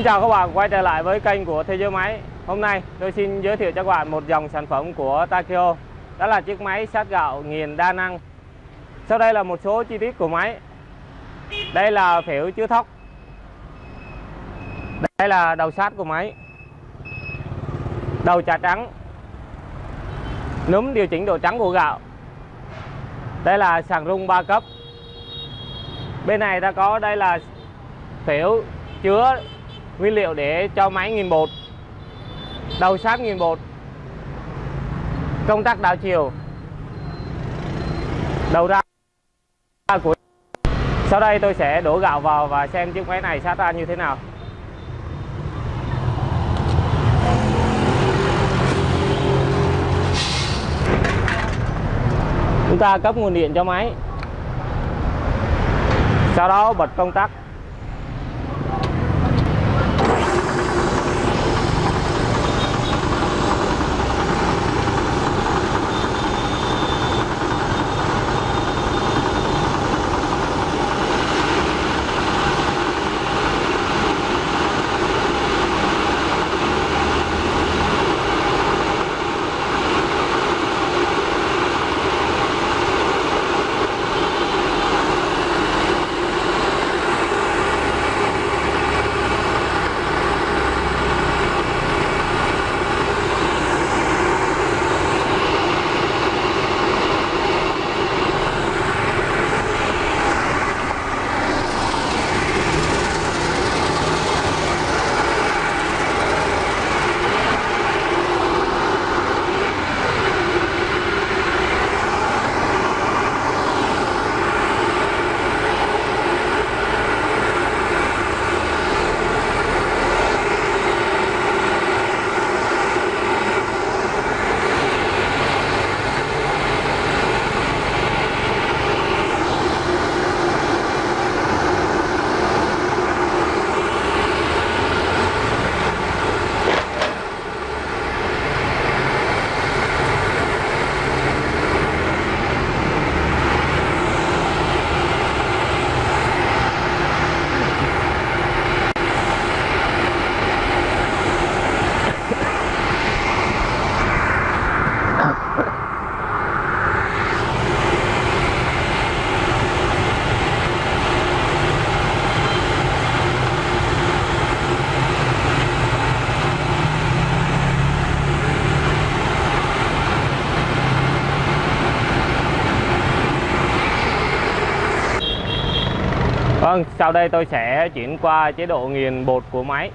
Xin chào các bạn quay trở lại với kênh của Thế Giới Máy. Hôm nay tôi xin giới thiệu cho các bạn một dòng sản phẩm của Takeo. Đó là chiếc máy sát gạo nghiền đa năng. Sau đây là một số chi tiết của máy. Đây là phễu chứa thóc. Đây là đầu sát của máy. Đầu chà trắng. Núm điều chỉnh độ trắng của gạo. Đây là sàng rung 3 cấp. Bên này ta có đây là phễu chứa nguyên liệu để cho máy nghiền bột. Đầu sát nghiền bột. Công tắc đảo chiều. Đầu ra của. Sau đây tôi sẽ đổ gạo vào và xem chiếc máy này sát ra như thế nào. Chúng ta cấp nguồn điện cho máy. Sau đó bật công tắc. Vâng, sau đây tôi sẽ chuyển qua chế độ nghiền bột của máy.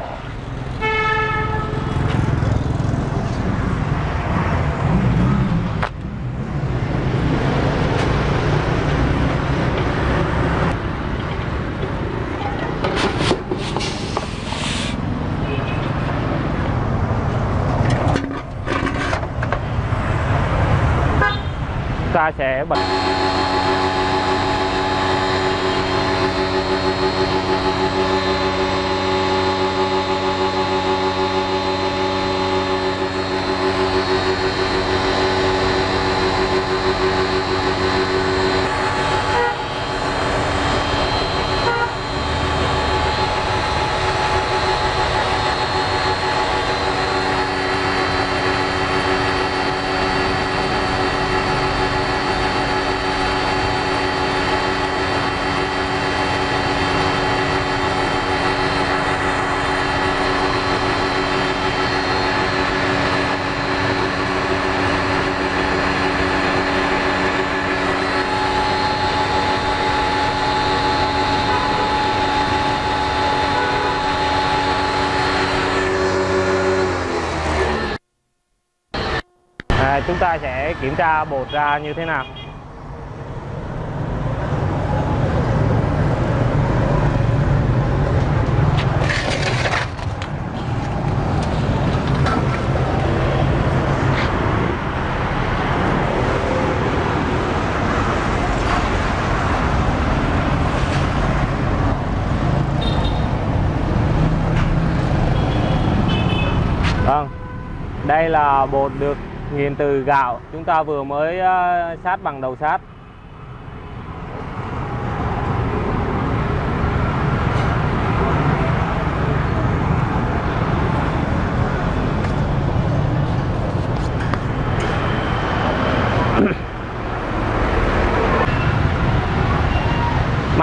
Ta sẽ bật. Chúng ta sẽ kiểm tra bột ra như thế nào. Vâng, đây là bột được nghiền từ gạo chúng ta vừa mới sát bằng đầu sát.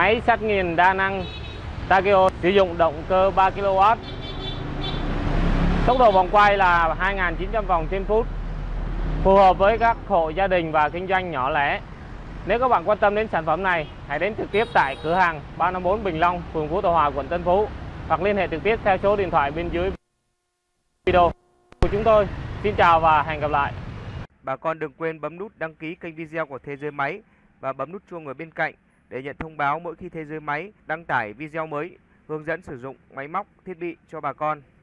máy sắt nghiền đa năng Takeo sử dụng động cơ 3 kW. Tốc độ vòng quay là 2.900 vòng trên phút, phù hợp với các hộ gia đình và kinh doanh nhỏ lẻ. Nếu các bạn quan tâm đến sản phẩm này, hãy đến trực tiếp tại cửa hàng 354 Bình Long, phường Phú Thọ Hòa, quận Tân Phú, hoặc liên hệ trực tiếp theo số điện thoại bên dưới video của chúng tôi. Xin chào và hẹn gặp lại. Bà con đừng quên bấm nút đăng ký kênh video của Thế Giới Máy và bấm nút chuông ở bên cạnh để nhận thông báo mỗi khi Thế Giới Máy đăng tải video mới hướng dẫn sử dụng máy móc, thiết bị cho bà con.